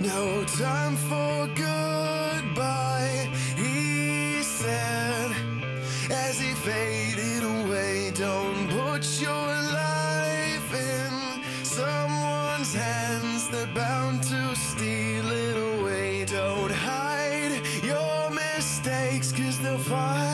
No time for goodbye, he said, as he faded away. Don't put your life in someone's hands, they're bound to steal it away. Don't hide your mistakes, 'cause they'll find